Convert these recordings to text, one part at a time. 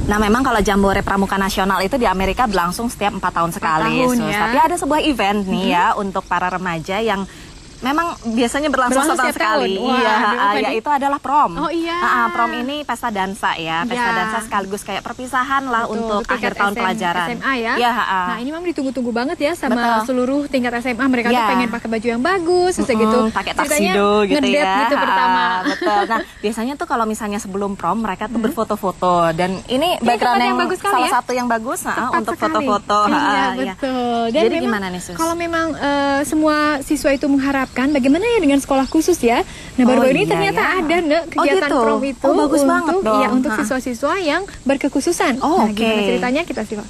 Nah, memang kalau Jambore Pramuka Nasional itu di Amerika berlangsung setiap 4 tahun sekali. 4 tahun, ya. Tapi ada sebuah event nih ya untuk para remaja yang memang biasanya berlangsung setahun sekali. Wah, Iya, yaitu adalah prom. Oh iya. Prom ini pesta dansa ya, pesta dansa sekaligus kayak perpisahan lah. Betul, untuk akhir tahun pelajaran. SMA ya. Ya, Nah, ini memang ditunggu-tunggu banget ya sama seluruh tingkat SMA. Mereka tuh pengen pakai baju yang bagus, gitu. Pakai tuxedo gitu ngedate ya. gitu pertama. Betul. Nah, biasanya tuh kalau misalnya sebelum prom mereka tuh berfoto-foto, dan ini background yang bagus salah satu yang bagus untuk foto-foto. Iya, betul. Dan jadi gimana nih, Sus? Kalau memang semua siswa itu mengharapkan, bagaimana ya dengan sekolah khusus ya? Nah, baru-baru ini ternyata ada kegiatan prom itu bagus banget dong. Iya, untuk siswa-siswa yang berkekhususan. Nah, gimana ceritanya kita simak.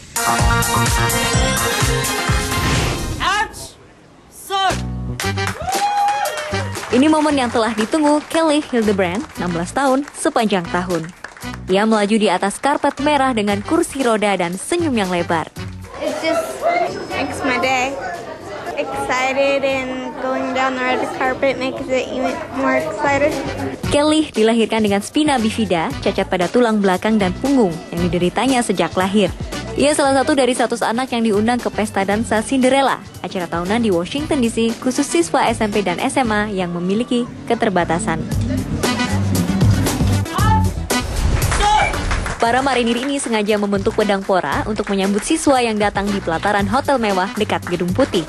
Ini momen yang telah ditunggu Kelly Hildebrand, 16 tahun, sepanjang tahun. Ia melaju di atas karpet merah dengan kursi roda dan senyum yang lebar. It just makes my day. Excited and going down the red carpet makes it even more excited. Kelly dilahirkan dengan spina bifida, cacat pada tulang belakang dan punggung yang dideritanya sejak lahir. Ia salah satu dari 100 anak yang diundang ke pesta dansa Cinderella, acara tahunan di Washington DC khusus siswa SMP dan SMA yang memiliki keterbatasan. Para marinir ini sengaja membentuk pedang pora untuk menyambut siswa yang datang di pelataran hotel mewah dekat Gedung Putih.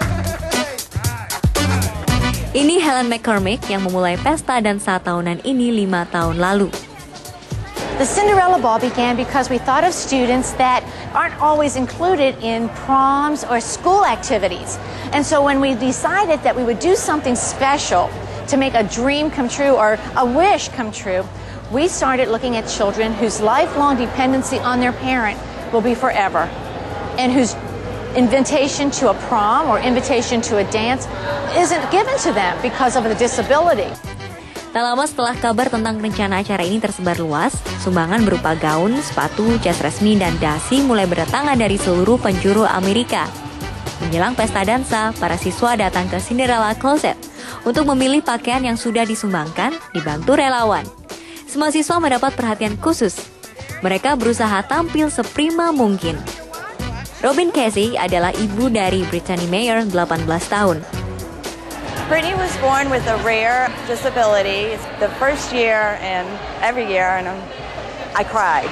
Ini Helen McCormick yang memulai pesta dansa tahunan ini 5 tahun lalu. The Cinderella Ball began because we thought of students that aren't always included in proms or school activities. And so when we decided that we would do something special to make a dream come true or a wish come true, we started looking at children whose lifelong dependency on their parent will be forever, and whose invitation to a prom or invitation to a dance isn't given to them because of the disability. Tak lama setelah kabar tentang rencana acara ini tersebar luas, sumbangan berupa gaun, sepatu, jas resmi, dan dasi mulai berdatangan dari seluruh penjuru Amerika. Menjelang pesta dansa, para siswa datang ke Cinderella Closet untuk memilih pakaian yang sudah disumbangkan, dibantu relawan. Semua siswa mendapat perhatian khusus. Mereka berusaha tampil seprima mungkin. Robin Casey adalah ibu dari Brittany Mayer, 18 tahun. Brittany was born with a rare disability. It's the first year and every year, and I cried.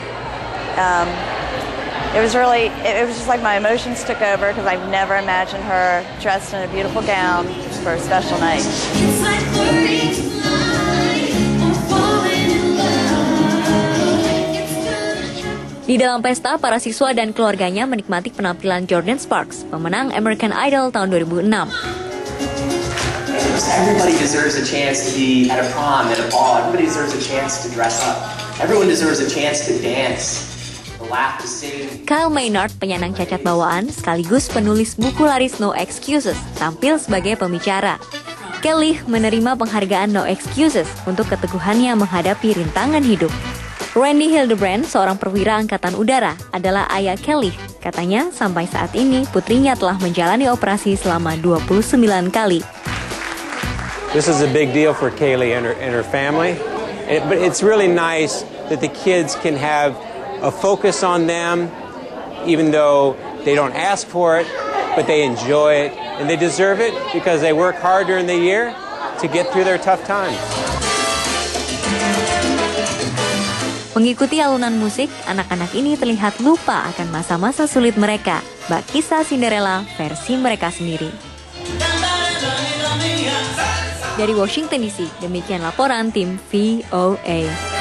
It was just like my emotions took over because I've never imagined her dressed in a beautiful gown for a special night. Di dalam pesta, para siswa dan keluarganya menikmati penampilan Jordin Sparks, pemenang American Idol tahun 2006. Everybody deserves a chance to be at a prom, at a ball. Everybody deserves a chance to dress up. Everyone deserves a chance to dance, to laugh, to sing. Kyle Maynard, penyandang cacat bawaan sekaligus penulis buku laris No Excuses, tampil sebagai pembicara. Kelly menerima penghargaan No Excuses untuk keteguhannya menghadapi rintangan hidup. Randy Hildebrand, seorang perwira angkatan udara, adalah ayah Kelly. Katanya, sampai saat ini putrinya telah menjalani operasi selama 29 kali. This is a big deal for Kaylee and her family. But it's really nice that the kids can have a focus on them, even though they don't ask for it, but they enjoy it. And they deserve it because they work hard during the year to get through their tough times. Mengikuti alunan musik, anak-anak ini terlihat lupa akan masa-masa sulit mereka. Bak kisah Cinderella versi mereka sendiri. Dari Washington DC, demikian laporan tim VOA.